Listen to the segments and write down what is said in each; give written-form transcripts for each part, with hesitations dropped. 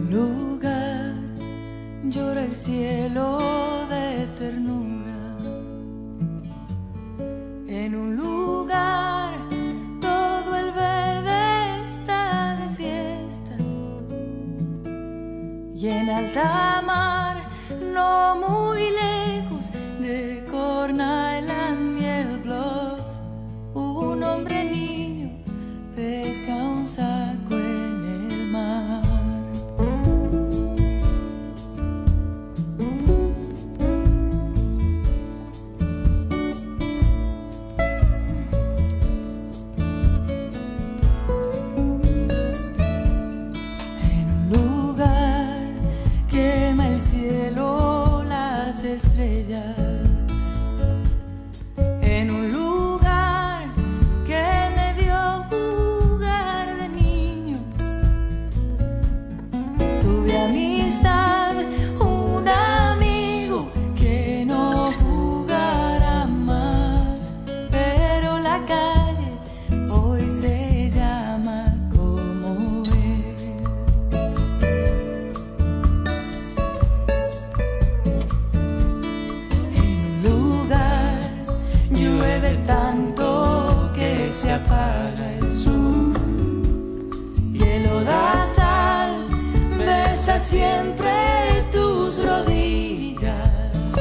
lugar llora el cielo de ternura. En un lugar todo el verde está de fiesta. Y en alta mar, no muy lejos de Corn Island y el Bluff, un hombre niño pesca un saco en el mar. Estrellas, en un lugar que me vio jugar de niño. Tuve amistad, un amigo que no jugará más, pero la calle hoy se llama como él. Llueve tanto que se apaga el sol y el lodazal besa siempre tus rodillas.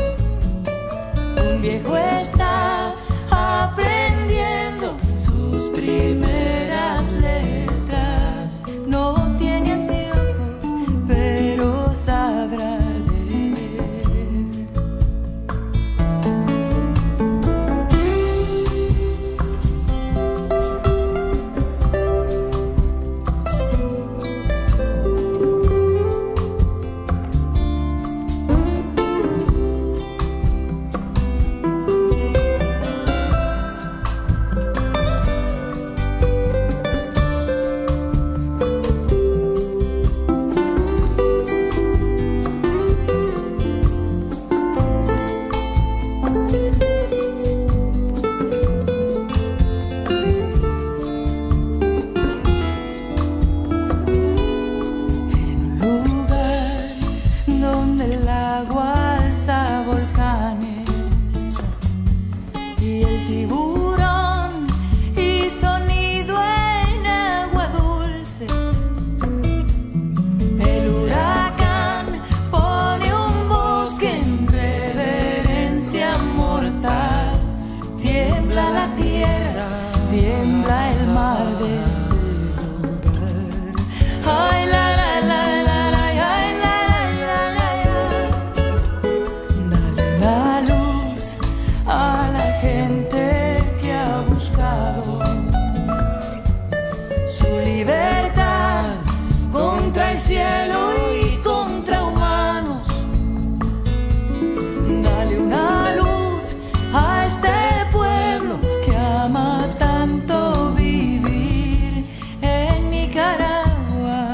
Un viejo está aprendiendo sus primeras letras. No tiene anteojos, pero sabrá tiembla el mar de este lugar. Ay, la, la, la, la, la, ay, la, la, la, la. Dale la luz a la gente que ha buscado su libertad contra el cielo y contra humanos. Dale una luz a este pueblo que ama tanto vivir en Nicaragua.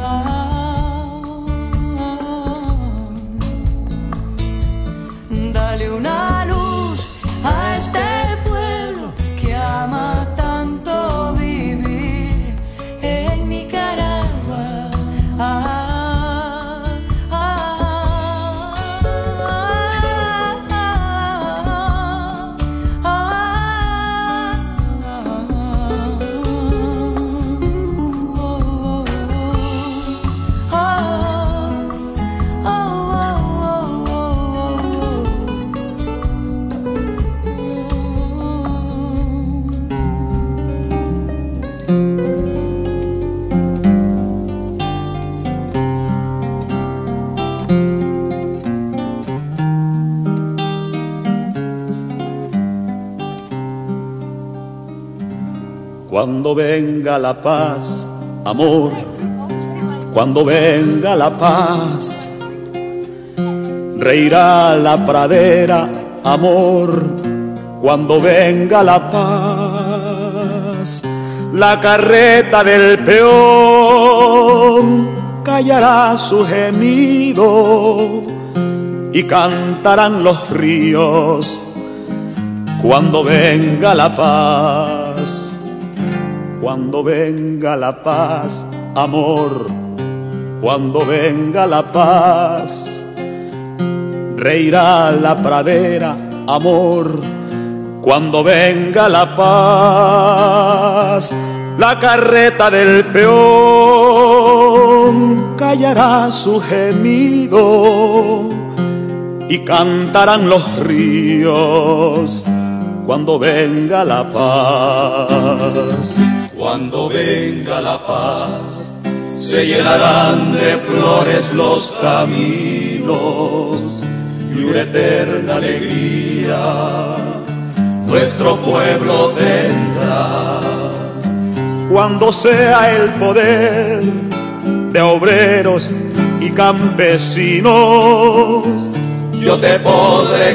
Dale una luz a este pueblo que ama tanto vivir en Nicaragua. Cuando venga la paz, amor, cuando venga la paz, reirá la pradera, amor, cuando venga la paz. La carreta del peón callará su gemido y cantarán los ríos cuando venga la paz. Cuando venga la paz, amor, Cuando venga la paz, reirá la pradera, amor. Cuando venga la paz, la carreta del peón callará su gemido y cantarán los ríos. Cuando venga la paz, cuando venga la paz, se llenarán de flores los caminos y una eterna alegría nuestro pueblo tendrá. Cuando sea el poder de obreros y campesinos, yo te podré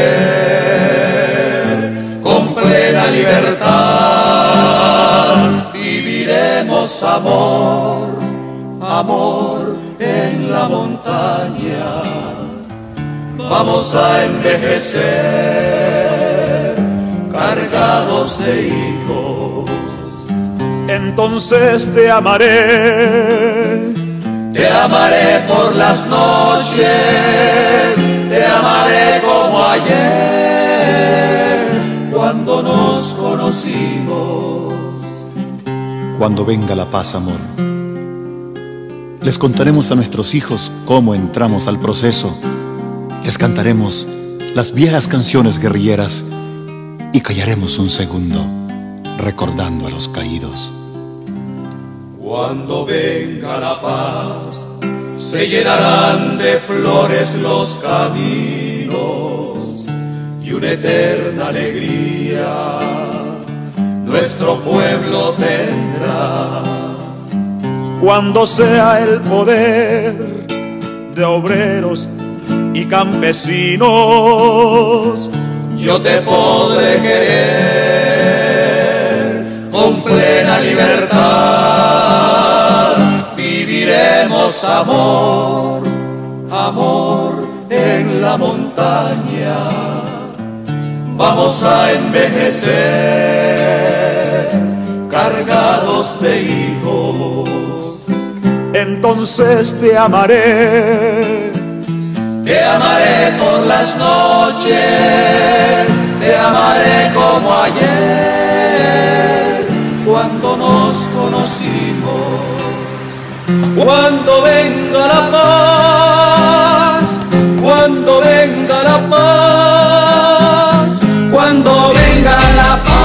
querer con plena libertad. Viviremos amor, amor en la montaña. Vamos a envejecer cargados de hijos. Entonces te amaré por las noches, te amaré como ayer, cuando nos conocimos. Cuando venga la paz, amor, les contaremos a nuestros hijos cómo entramos al proceso. Les cantaremos las viejas canciones guerrilleras y callaremos un segundo, recordando a los caídos. Cuando venga la paz, se llenarán de flores los caminos y una eterna alegría nuestro pueblo tendrá. Cuando sea el poder de obreros y campesinos, yo te podré querer con plena libertad. Viviremos amor, amor en la montaña. Vamos a envejecer cargados de hijos. Entonces te amaré por las noches, te amaré como ayer, cuando nos conocimos. Cuando venga la paz, cuando venga la paz, cuando venga la paz.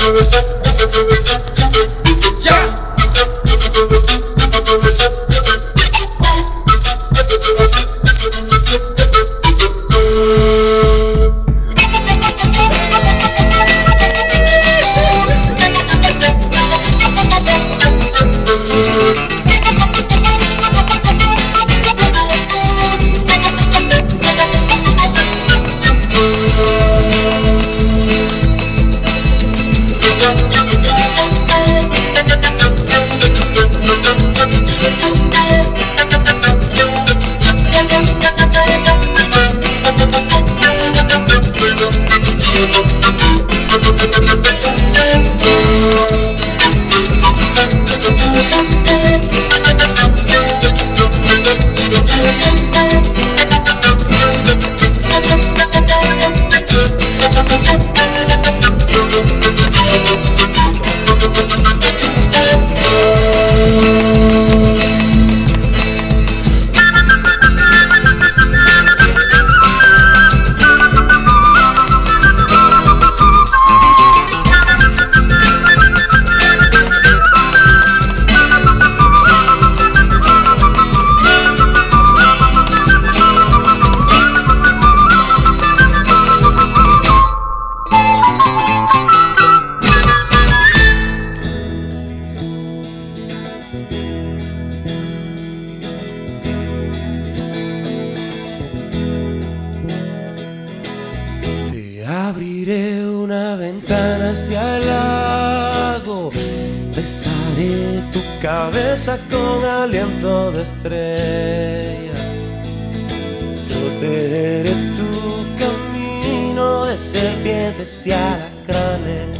Abriré una ventana hacia el lago, besaré tu cabeza con aliento de estrellas, protegeré tu camino de serpientes y alacranes,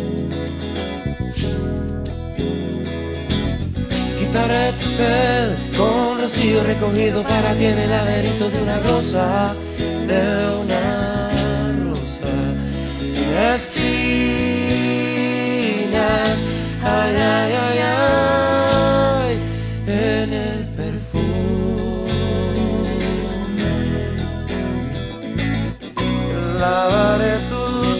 quitaré tu sed con rocío recogido para ti en el laberinto de una rosa, espinas, ay, ay, ay, ay, en el perfume. Lavaré tus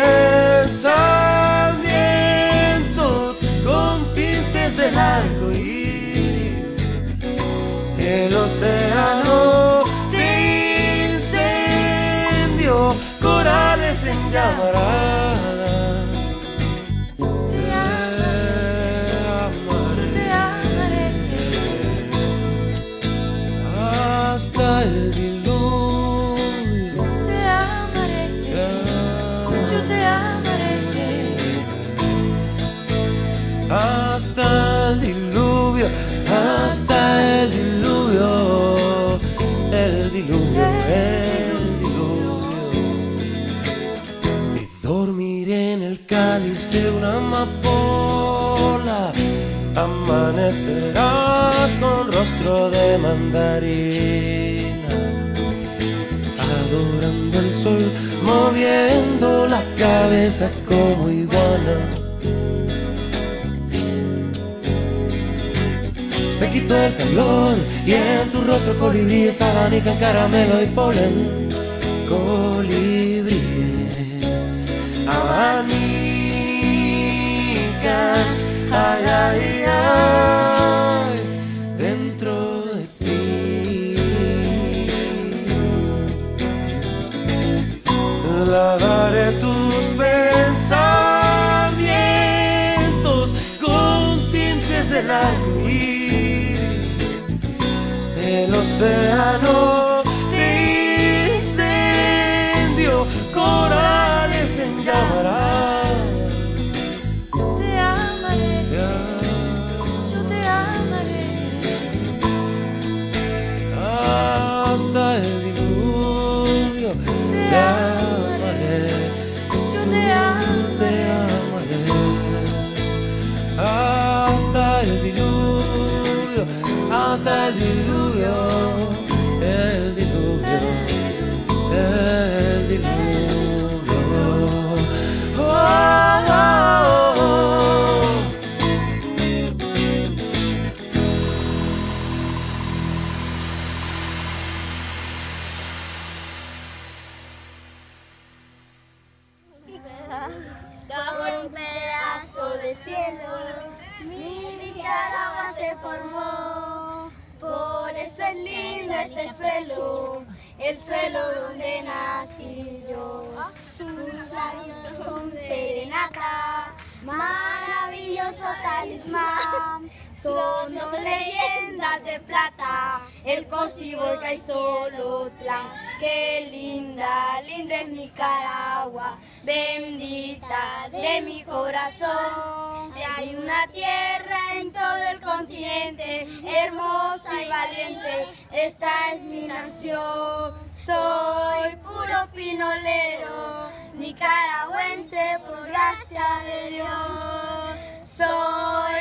pensamientos con tintes del arco iris, el océano de incendio, corales en llamaradas. Te amaré, hasta el diluvio. te amaré, yo te amaré. Hasta el diluvio, hasta el diluvio, el diluvio, el diluvio. Te dormiré en el cáliz de una amapola, amanecerás con rostro de mandarina, adorando el sol, moviendo la cabeza como iguana. Te quito el calor y en tu rostro colibríes abanican caramelo y polen. Colibríes abanican, ay, ay, ay, dentro de ti. Lavaré tus pensamientos con tintes del arco iris, el océano de incendio, corales en llamadas. Te amaré, yo te amaré. Hasta el diluvio. Te amaré, yo te amaré. Hasta el diluvio, hasta el diluvio, el diluvio, el diluvio. Oh, oh, oh, oh. Como un se formó. Por eso es lindo este suelo, el suelo donde nací yo. Sus labios son serenata, maravilloso talismán. Son dos leyendas de plata, el Cociborga y Solotlán. Qué linda, linda es Nicaragua, bendita de mi corazón. Si hay una tierra en todo el continente, hermosa y valiente, esta es mi nación. Soy puro pinolero, nicaragüense por gracia de Dios. Soy